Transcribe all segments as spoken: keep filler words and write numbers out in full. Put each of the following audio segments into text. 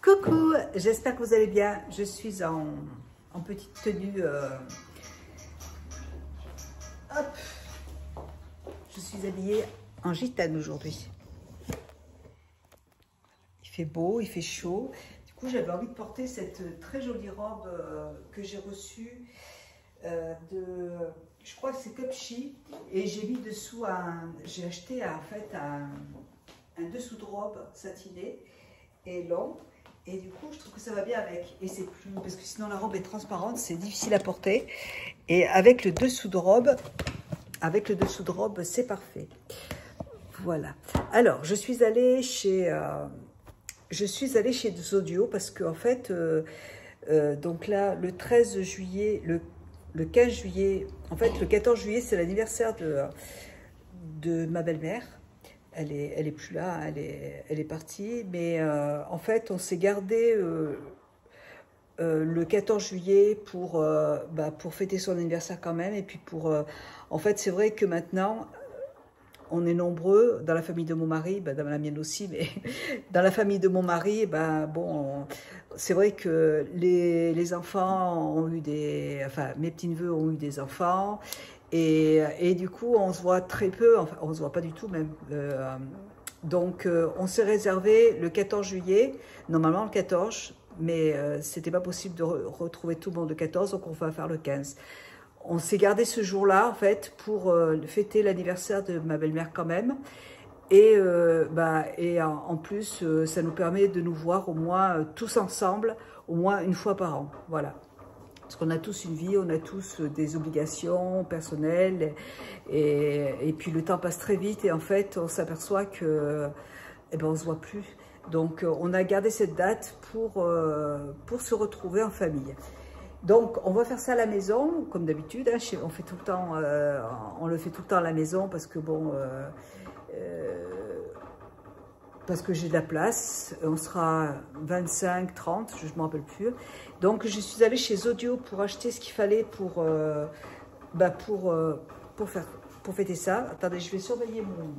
Coucou, j'espère que vous allez bien. Je suis en, en petite tenue. Euh, hop, je suis habillée en gitane aujourd'hui. Il fait beau, il fait chaud. Du coup, j'avais envie de porter cette très jolie robe euh, que j'ai reçue euh, de, je crois que c'est Cupchi, et j'ai mis dessous un, j'ai acheté en fait un, un dessous de robe satiné et long. Et du coup, je trouve que ça va bien avec. Et c'est plus, parce que sinon la robe est transparente, c'est difficile à porter. Et avec le dessous de robe, avec le dessous de robe, c'est parfait. Voilà. Alors, je suis allée chez, euh, je suis allée chez Zodio parce que en fait, euh, euh, donc là, le treize juillet, le, le quinze juillet, en fait, le quatorze juillet, c'est l'anniversaire de, de ma belle-mère. Elle est, elle est plus là, elle est, elle est partie. Mais euh, en fait, on s'est gardé euh, euh, le quatorze juillet pour, euh, bah, pour fêter son anniversaire quand même. Et puis pour, euh, en fait, c'est vrai que maintenant, on est nombreux dans la famille de mon mari, bah, dans la mienne aussi, mais dans la famille de mon mari, bah, bon, c'est vrai que les, les enfants ont eu des, enfin, mes petits-neveux ont eu des enfants. Et, et du coup, on se voit très peu, enfin, on se voit pas du tout même. Euh, donc, euh, on s'est réservé le quatorze juillet, normalement le quatorze, mais euh, c'était pas possible de re retrouver tout le monde le quatorze, donc on va faire le quinze. On s'est gardé ce jour-là, en fait, pour euh, fêter l'anniversaire de ma belle-mère quand même. Et, euh, bah, et en, en plus, euh, ça nous permet de nous voir au moins euh, tous ensemble, au moins une fois par an. Voilà. Parce qu'on a tous une vie, on a tous des obligations personnelles et, et puis le temps passe très vite et en fait on s'aperçoit que eh ben, on ne se voit plus. Donc on a gardé cette date pour, euh, pour se retrouver en famille. Donc on va faire ça à la maison comme d'habitude, hein, on fait tout le temps, euh, on le fait tout le temps à la maison parce que bon... Euh, euh, parce que j'ai de la place, on sera vingt-cinq, trente, je ne m'en rappelle plus. Donc je suis allée chez Zodio pour acheter ce qu'il fallait pour, euh, bah pour, euh, pour, faire, pour fêter ça. Attendez, je vais surveiller mon...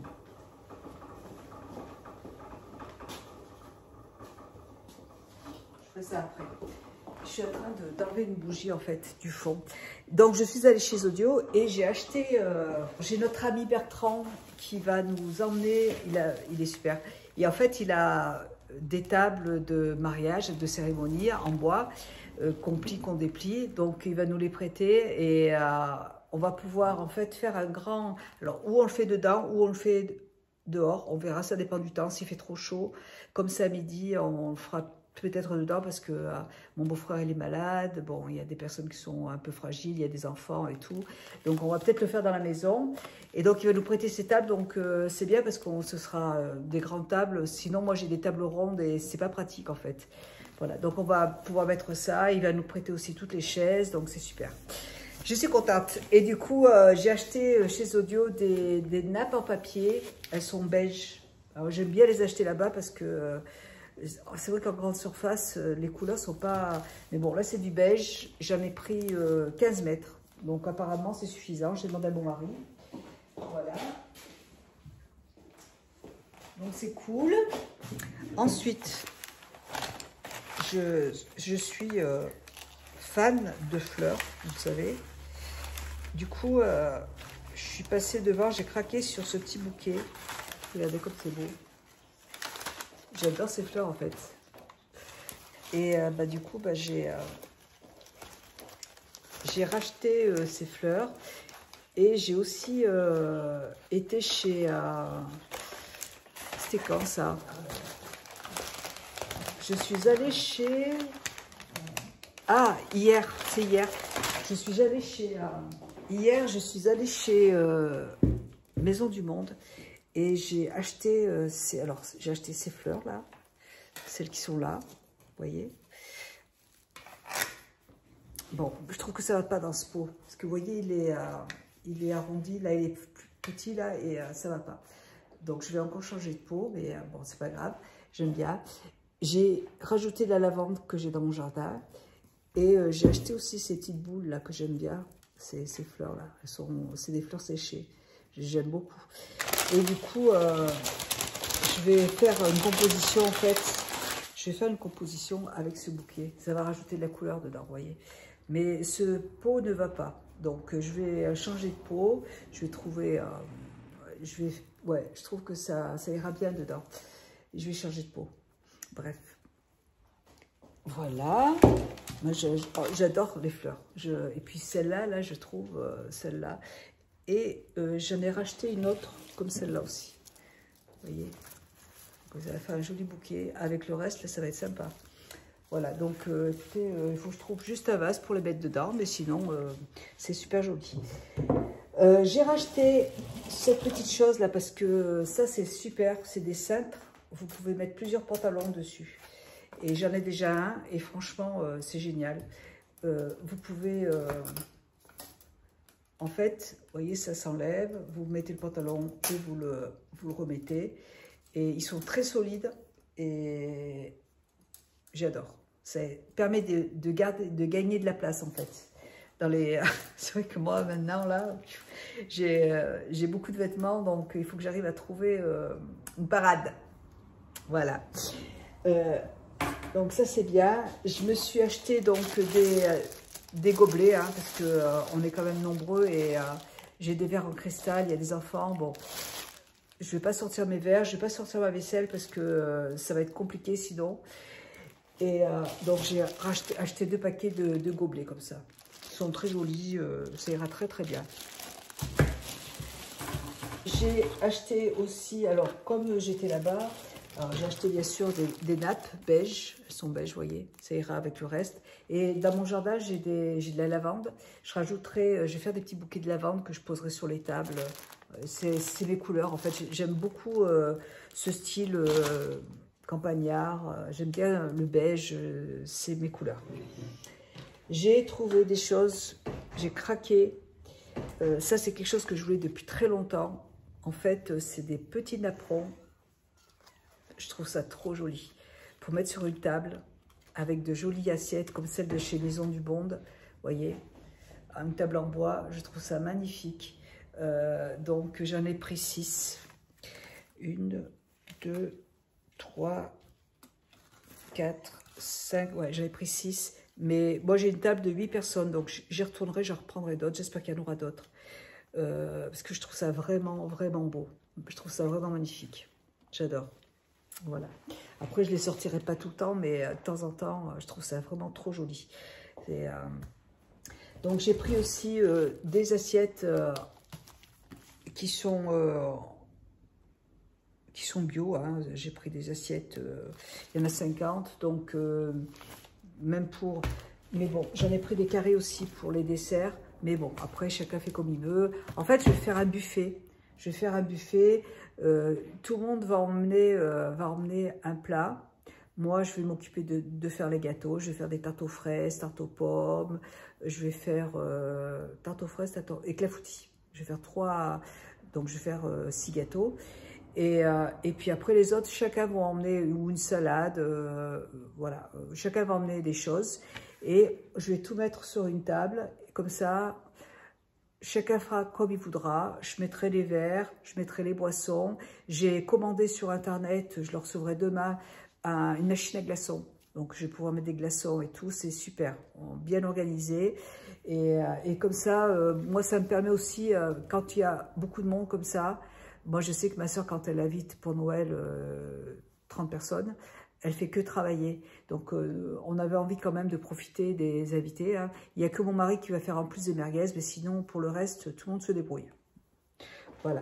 Je ferai ça après. Je suis en train d'enlever une bougie en fait du fond. Donc je suis allée chez Zodio et j'ai acheté, euh, j'ai notre ami Bertrand qui va nous emmener, il, a, il est super. Et en fait il a des tables de mariage, de cérémonie en bois, euh, qu'on plie, qu'on déplie. Donc il va nous les prêter et euh, on va pouvoir en fait faire un grand, alors ou on le fait dedans ou on le fait dehors, on verra, ça dépend du temps, s'il fait trop chaud. Comme c'est à midi, on, on fera peut-être dedans parce que euh, mon beau-frère il est malade, bon il y a des personnes qui sont un peu fragiles, il y a des enfants et tout, donc on va peut-être le faire dans la maison et donc il va nous prêter ces tables, donc euh, c'est bien parce qu'on ce sera euh, des grandes tables, sinon moi j'ai des tables rondes et c'est pas pratique en fait. Voilà, donc on va pouvoir mettre ça, il va nous prêter aussi toutes les chaises, donc c'est super. Je suis contente et du coup euh, j'ai acheté chez Zodio des, des nappes en papier, elles sont beiges, alors j'aime bien les acheter là-bas parce que euh, c'est vrai qu'en grande surface, les couleurs sont pas... Mais bon, là, c'est du beige. J'en ai pris euh, quinze mètres. Donc, apparemment, c'est suffisant. J'ai demandé à mon mari. Voilà. Donc, c'est cool. Ensuite, je, je suis euh, fan de fleurs, vous savez. Du coup, euh, je suis passée devant. J'ai craqué sur ce petit bouquet. Regardez comme c'est beau. J'adore ces fleurs en fait. Et euh, bah, du coup, bah, j'ai euh, j'ai racheté euh, ces fleurs. Et j'ai aussi euh, été chez... Euh, C'était quand ça? Je suis allée chez... Ah, hier, c'est hier. Je suis allée chez... Euh, hier, je suis allée chez euh, Maison du Monde. Et j'ai acheté, euh, ces, alors j'ai acheté ces fleurs là, celles qui sont là, vous voyez. Bon, je trouve que ça va pas dans ce pot, parce que vous voyez, il est, euh, il est arrondi, là il est plus petit là, et euh, ça va pas. Donc je vais encore changer de pot, mais euh, bon, c'est pas grave, j'aime bien. J'ai rajouté de la lavande que j'ai dans mon jardin, et euh, j'ai acheté aussi ces petites boules là que j'aime bien, ces, ces fleurs là, elles sont, c'est des fleurs séchées, j'aime beaucoup. Et du coup, euh, je vais faire une composition en fait. Je je vais faire une composition avec ce bouquet. Ça va rajouter de la couleur dedans, vous voyez. Mais ce pot ne va pas. Donc, je vais changer de pot. Je vais trouver... Euh, je vais, ouais, je trouve que ça, ça ira bien dedans. Je vais changer de pot. Bref. Voilà. Moi, j'adore les fleurs. Je, et puis celle-là, là, je trouve euh, celle-là. Et euh, j'en ai racheté une autre comme celle-là aussi. Vous voyez, vous allez faire un joli bouquet. Avec le reste, là, ça va être sympa. Voilà, donc euh, euh, il faut que je trouve juste un vase pour les mettre dedans. Mais sinon, euh, c'est super joli. Euh, J'ai racheté cette petite chose là parce que ça, c'est super. C'est des cintres. Vous pouvez mettre plusieurs pantalons dessus. Et j'en ai déjà un. Et franchement, euh, c'est génial. Euh, vous pouvez... Euh, En fait, vous voyez, ça s'enlève, vous mettez le pantalon et vous le, vous le remettez. Et ils sont très solides et j'adore. Ça permet de, de, garder, de gagner de la place, en fait. Dans les... C'est vrai que moi, maintenant, là, j'ai euh, beaucoup de vêtements, donc il faut que j'arrive à trouver euh, une parade. Voilà. Euh, donc ça, c'est bien. Je me suis acheté donc des... Euh, des gobelets, hein, parce que euh, on est quand même nombreux et euh, j'ai des verres en cristal, il y a des enfants. Bon, je vais pas sortir mes verres, je vais pas sortir ma vaisselle parce que euh, ça va être compliqué sinon. Et euh, donc j'ai acheté deux paquets de, de gobelets comme ça. Ils sont très jolis, euh, ça ira très très bien. J'ai acheté aussi, alors comme j'étais là-bas, j'ai acheté bien sûr des, des nappes beige, elles sont beige, vous voyez, ça ira avec le reste. Et dans mon jardin, j'ai de la lavande. Je rajouterai, je vais faire des petits bouquets de lavande que je poserai sur les tables. C'est mes couleurs, en fait. J'aime beaucoup euh, ce style euh, campagnard. J'aime bien le beige, c'est mes couleurs. J'ai trouvé des choses, j'ai craqué. Euh, ça, c'est quelque chose que je voulais depuis très longtemps. En fait, c'est des petits napperons. Je trouve ça trop joli pour mettre sur une table avec de jolies assiettes comme celle de chez Maison du Monde. Vous voyez, une table en bois, je trouve ça magnifique. Euh, donc j'en ai pris six. Une, deux, trois, quatre, cinq. Ouais, j'en ai pris six. Mais moi j'ai une table de huit personnes, donc j'y retournerai, j'en reprendrai d'autres. J'espère qu'il y en aura d'autres. Euh, parce que je trouve ça vraiment, vraiment beau. Je trouve ça vraiment magnifique. J'adore. Voilà. Après, je ne les sortirai pas tout le temps, mais euh, de temps en temps, euh, je trouve ça vraiment trop joli. Euh... Donc, j'ai pris aussi euh, des assiettes euh, qui sont euh, qui sont bio. Hein. J'ai pris des assiettes, euh, il y en a cinquante, donc euh, même pour... Mais bon, j'en ai pris des carrés aussi pour les desserts. Mais bon, après, chacun fait comme il veut. En fait, je vais faire un buffet. Je vais faire un buffet. Euh, tout le monde va emmener, euh, va emmener un plat. Moi, je vais m'occuper de, de faire les gâteaux. Je vais faire des tartes aux fraises, tartes aux pommes. Je vais faire euh, tartes aux fraises, tartes aux... et clafoutis. Je vais faire trois... Donc, je vais faire euh, six gâteaux. Et, euh, et puis après, les autres, chacun va emmener ou une salade. Euh, voilà. Chacun va emmener des choses. Et je vais tout mettre sur une table. Comme ça... Chacun fera comme il voudra. Je mettrai les verres, je mettrai les boissons. J'ai commandé sur Internet, je le recevrai demain, un, une machine à glaçons. Donc, je vais pouvoir mettre des glaçons et tout. C'est super, bien organisé. Et, et comme ça, euh, moi, ça me permet aussi, euh, quand il y a beaucoup de monde comme ça, moi, je sais que ma soeur, quand elle invite pour Noël euh, trente personnes, elle fait que travailler. Donc, euh, on avait envie quand même de profiter des invités. Hein. Il n'y a que mon mari qui va faire en plus des merguez, mais sinon, pour le reste, tout le monde se débrouille. Voilà.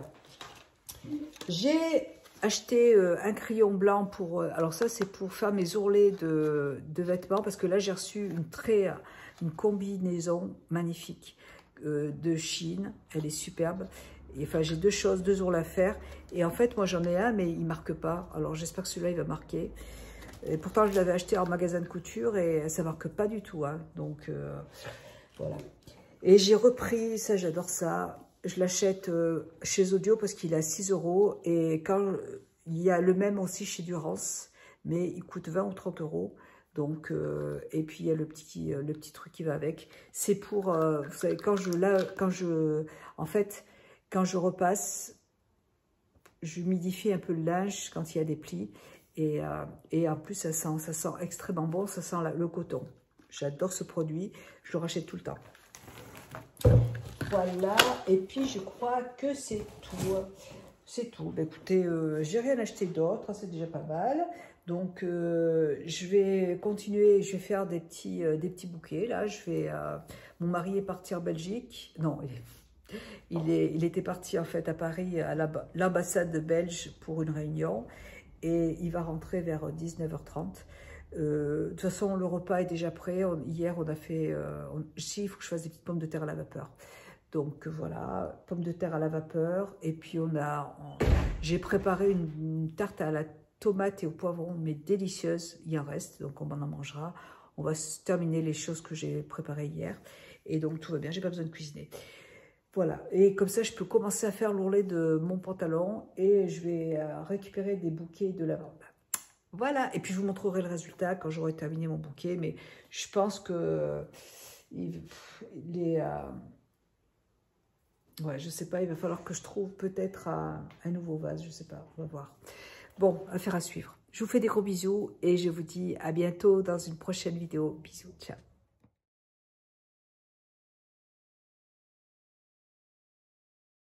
J'ai acheté euh, un crayon blanc pour... Euh, alors ça, c'est pour faire mes ourlets de, de vêtements, parce que là, j'ai reçu une, très, une combinaison magnifique euh, de Chine. Elle est superbe. Et, enfin, j'ai deux choses, deux ourlets à faire. Et en fait, moi, j'en ai un, mais il ne marque pas. Alors, j'espère que celui-là, il va marquer. Et pourtant, je l'avais acheté en magasin de couture et ça ne marque pas du tout. Hein. Donc, euh, voilà. Et j'ai repris, ça, j'adore ça. Je l'achète euh, chez Audio parce qu'il est à six euros. Et quand il y a le même aussi chez Durance, mais il coûte vingt ou trente euros. Donc, euh, et puis, il y a le petit, euh, le petit truc qui va avec. C'est pour, euh, vous savez, quand je, là, quand je, en fait, quand je repasse, j'humidifie un peu le linge quand il y a des plis. Et, euh, et en plus, ça sent, ça sent extrêmement bon, ça sent la, le coton. J'adore ce produit, je le rachète tout le temps. Voilà, et puis je crois que c'est tout. C'est tout. Ben, écoutez, euh, j'ai rien acheté d'autre, c'est déjà pas mal. Donc, euh, je vais continuer, je vais faire des petits, euh, des petits bouquets. Là, je vais. Euh, mon mari est parti en Belgique. Non, il, il, est, il était parti en fait à Paris, à l'ambassade belge pour une réunion. Et il va rentrer vers dix-neuf heures trente. Euh, de toute façon, le repas est déjà prêt. On, hier, on a fait... Euh, on, si, il faut que je fasse des petites pommes de terre à la vapeur. Donc, voilà, pommes de terre à la vapeur. Et puis, on a... J'ai préparé une, une tarte à la tomate et au poivron, mais délicieuse. Il en reste, donc on en mangera. On va terminer les choses que j'ai préparées hier. Et donc, tout va bien. J'ai pas besoin de cuisiner. Voilà, et comme ça, je peux commencer à faire l'ourlet de mon pantalon et je vais récupérer des bouquets de lavande. Voilà, et puis je vous montrerai le résultat quand j'aurai terminé mon bouquet, mais je pense que il, il est... Euh, ouais, je sais pas, il va falloir que je trouve peut-être un, un nouveau vase, je sais pas, on va voir. Bon, affaire à suivre. Je vous fais des gros bisous et je vous dis à bientôt dans une prochaine vidéo. Bisous, ciao.